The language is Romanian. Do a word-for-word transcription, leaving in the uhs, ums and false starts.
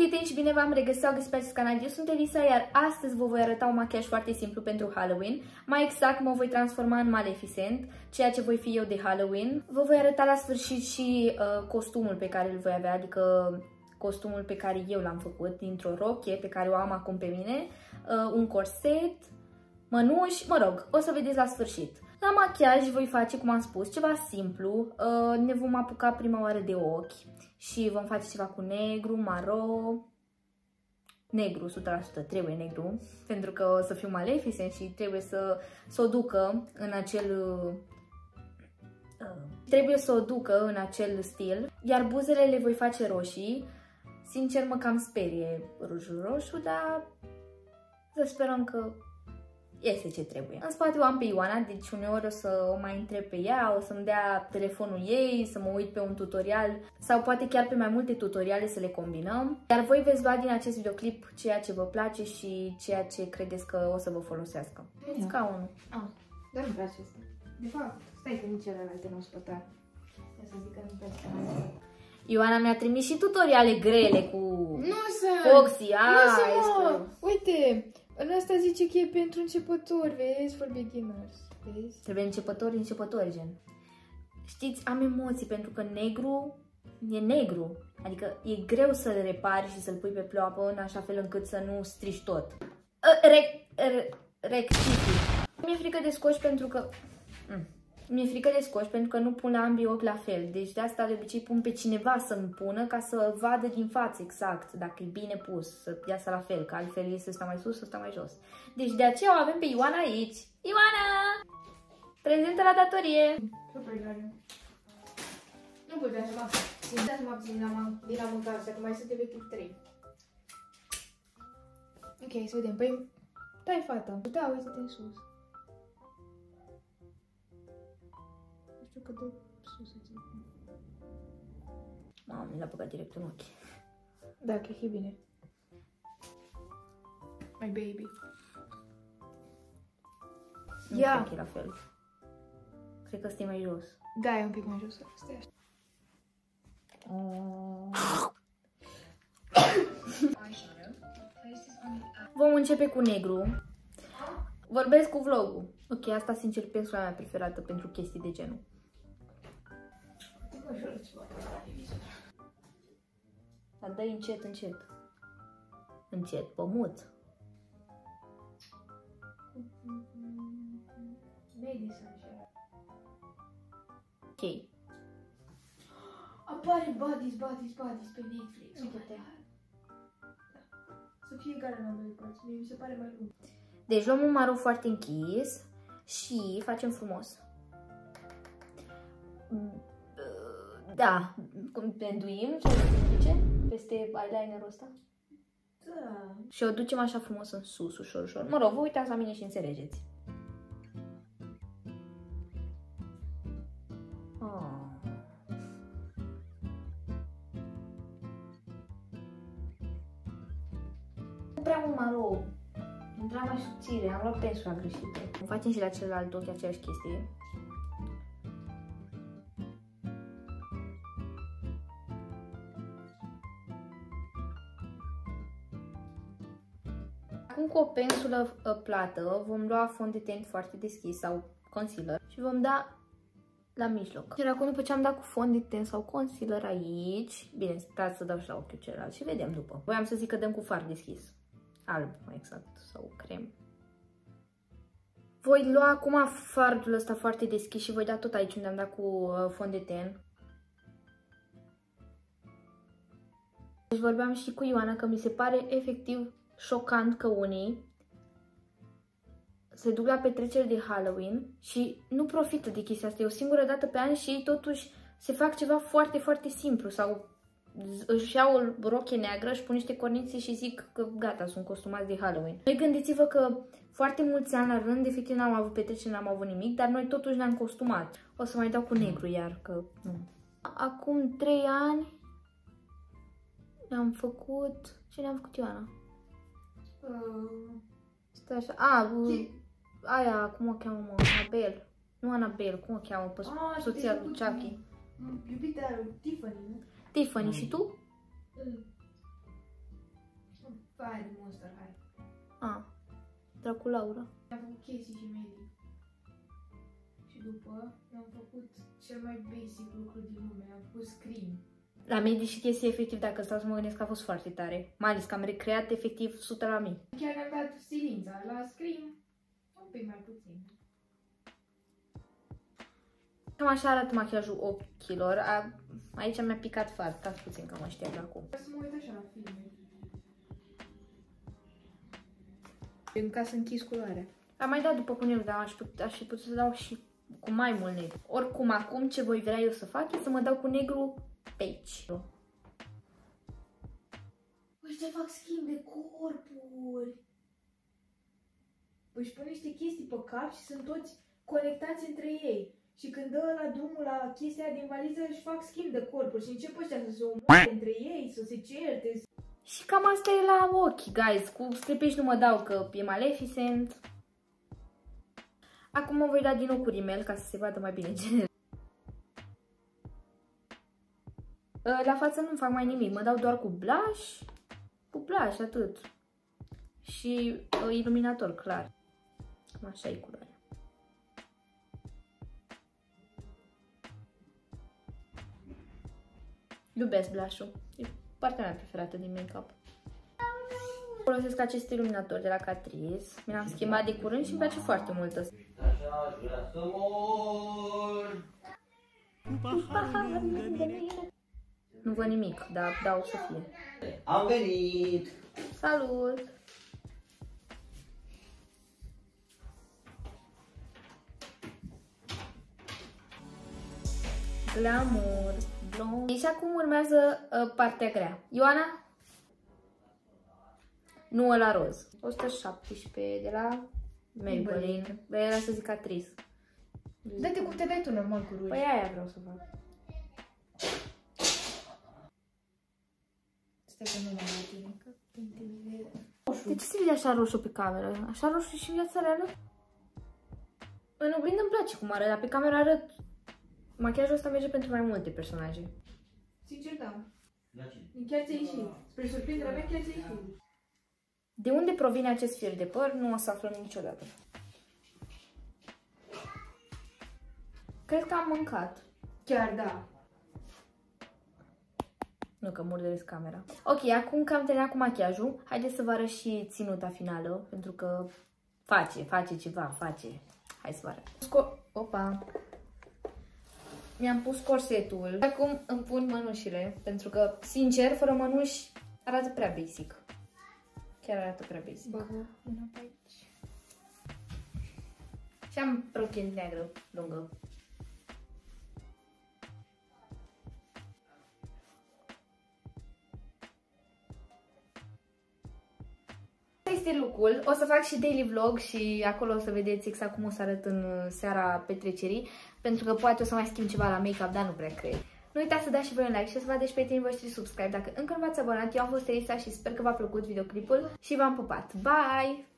prieteni și bine v-am regăsit sau găsit pe acest canal. Eu sunt Elisa, iar astăzi vă voi arăta un machiaj foarte simplu pentru Halloween. Mai exact, mă voi transforma în Maleficent, ceea ce voi fi eu de Halloween. Vă voi arăta la sfârșit și uh, costumul pe care îl voi avea, adică costumul pe care eu l-am făcut, dintr-o rochie pe care o am acum pe mine, uh, un corset, mănuși, mă rog, o să vedeți la sfârșit. La machiaj voi face, cum am spus, ceva simplu. Uh, ne vom apuca prima oară de ochi și vom face ceva cu negru, maro, negru, o sută la sută, trebuie negru, pentru că o să fiu Maleficent și trebuie să, să o ducă în acel... Uh, trebuie să o ducă în acel stil, iar buzele le voi face roșii. Sincer, mă cam sperie rujul roșu, dar să sperăm că iese ce trebuie. În spate o am pe Ioana, deci uneori o să o mai întreb pe ea, o să-mi dea telefonul ei, să mă uit pe un tutorial sau poate chiar pe mai multe tutoriale să le combinăm. Iar voi veți lua din acest videoclip ceea ce vă place și ceea ce credeți că o să vă folosească. Mm. Scaunul. Ah, dar nu-mi place asta. De fapt, stai că nici celelalte nu-mi spăta. Ia să zic că nu-mi place. Ioana mi-a trimis și tutoriale grele cu Nu să... Foxy, Nu să, mă! mă! Uite! În asta zice că e pentru începători, vezi? For beginners, vezi? Trebuie începători, începători, gen. Știți, am emoții pentru că negru e negru. Adică e greu să-l repari și să-l pui pe ploapă în așa fel încât să nu strici tot. Rec... Rectific. Mi-e frică de scoși pentru că... Mm. Mi-e frică de scoși pentru că nu pun la ambii ochi la fel. Deci de asta de obicei pun pe cineva să-mi pună ca să vadă din față exact dacă e bine pus, să iasă la fel, că altfel este să sta mai sus, să sta mai jos. Deci de aceea o avem pe Ioana aici. Ioana! Prezentă la datorie! Super grare. Nu puteam să mă abțin, să mă abțin din a mânca astea, că mai sunt efectiv trei. Ok, să vedem. Păi, dai fata. Da, uite-te în sus. Nu știu cât de sus îți zic. Mamă, mi l-a băgat direct în ochi. Da, cred că e bine. My baby. Nu Ia. cred că e la fel. Cred că stai mai jos. Da, e un pic mai jos. Stai așa. Vom începe cu negru. Vorbesc cu vlogul. Ok, asta sincer pensula mea preferată pentru chestii de genul. Dar dă încet, încet. Încet, pămât. Ok. Apare Buddies, Buddies, Buddies pe Netflix. Uite-te. Să fie egal în ambele părți. Mie mi se pare mai lung. Deci luăm un maro foarte închis și facem frumos. Da, cum penduim sau cum zice? Peste eyelinerul ăsta. Da. Și o ducem așa frumos în sus, ușor, ușor. Mă rog, vă uitați la mine și înțelegeți. Oh. Nu prea mult maro. Intra mai subțire, am luat pensula greșită. Facem și la celălalt ochi aceeași chestie. Acum cu o pensulă plată vom lua fond de ten foarte deschis sau concealer și vom da la mijloc. Iar acum după ce am dat cu fond de ten sau concealer aici, bine, stați să dau și la ochiul celălalt și vedem după. Voiam să zic că dăm cu fard deschis. Alb, mai exact, sau crem. Voi lua acum fardul ăsta foarte deschis și voi da tot aici unde am dat cu uh, fond de ten. Deci vorbeam și cu Ioana că mi se pare efectiv șocant că unii se duc la petreceri de Halloween și nu profită de chestia asta. E o singură dată pe an și ei totuși se fac ceva foarte, foarte simplu sau își iau o rochie neagră, își pun niște cornițe și zic că gata, sunt costumați de Halloween. Noi gândiți-vă că foarte mulți ani la rând, efectiv n-am avut petreceri, n-am avut nimic, dar noi totuși ne-am costumat. O să mai dau cu negru iar, că nu. Acum trei ani ne-am făcut... Ce ne-am făcut, Ioana? Uh, Stai așa... A, uh, aia, cum o cheamă, mă? Anabel. Nu Anabel, cum o cheamă? Pe ah, soția lui Chucky. Iubita lui Tiffany, nu? Tiffany, și tu? Mm. Hai de Monster, hai. A, dracu Laura. Am făcut chestii și medii. Și după am făcut cel mai basic lucru din lume, am făcut screen. La medii și chestii efectiv, dacă stau să mă gândesc, a fost foarte tare. Mai ales că am recreat efectiv o sută la mii. Chiar am dat silința, la screen un pic mai puțin. Cam așa arată machiajul ochilor. A, aici mi-a picat față, stați puțin că mă șterg acum. Vreau să mă uit așa la filme. Ca să închis culoarea. Am mai dat după cu negru, dar aș, put, aș fi putut să dau și cu mai mult negru. Oricum, acum ce voi vrea eu să fac e să mă dau cu negru pe aici. Ăștia fac schimb de corpuri. Își pun niște chestii pe cap și sunt toți conectați între ei. Și când dă la drumul la chestia din valiză, își fac schimb de corpuri și încep ăștia să se omoare între ei, să se certe. Și cam asta e la ochi, guys. Cu sclipici nu mă dau că e Maleficent. Acum mă voi da din nou cu rimel ca să se vadă mai bine general. La față nu fac mai nimic, mă dau doar cu blush, cu blush, atât. Și uh, iluminator, clar. Cam așa e culoarea. Iubesc blush-ul, e partea mea preferată din make-up. Folosesc acest iluminator de la Catrice, mi l-am schimbat de curând și îmi place foarte mult ăsta. Așa, vrea să mor. Nu văd nimic, dar dau să fie. Am venit! Salut! Glamour, blond. Și acum urmează uh, partea grea. Ioana? Nu ăla roz. o sută șaptesprezece de la Maybelline. Era să zic Catrice. Dă-te cum te dai tu normal cu ruj. Păi aia vreau să fac. Stai că nu mai la tine, că De ce se vede așa roșu pe cameră? Așa roșu și în viața reală? În oglindă îmi place cum arăt, dar pe cameră arăt... Machiajul ăsta merge pentru mai multe personaje. Sincer, da. Chiar ți-a ieșit. Spre surprinderea mea, chiar ți-a ieșit. De unde provine acest fir de păr, nu o să aflăm niciodată. Cred că am mâncat. Chiar da. Nu, că murdăresc camera. Ok, acum că am terminat cu machiajul, haideți să vă arăt și ținuta finală, pentru că face, face ceva, face. Hai să vă arăt. Sco Opa! Mi-am pus corsetul. Acum îmi pun mănușile, pentru că, sincer, fără mănuși arată prea basic. Chiar arată prea basic. Bă, una pe aici. Și am rochie neagră, lungă. Este look-ul. O să fac și daily vlog și acolo o să vedeți exact cum o să arăt în seara petrecerii, pentru că poate o să mai schimb ceva la make-up, dar nu prea cred. Nu uitați să dați și voi un like și să vă și prietenii voștri subscribe dacă încă nu v-ați abonat. Eu am fost Elisa și sper că v-a plăcut videoclipul și v-am pupat. Bye!